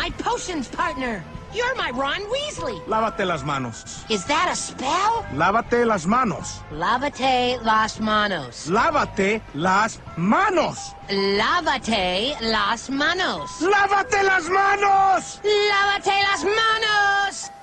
my potions partner. You're my Ron Weasley. Lávate las manos. Is that a spell? Lávate las manos. Lávate las manos. Lávate las manos. Lávate las manos. ¡Lávate las manos! Lávate las manos.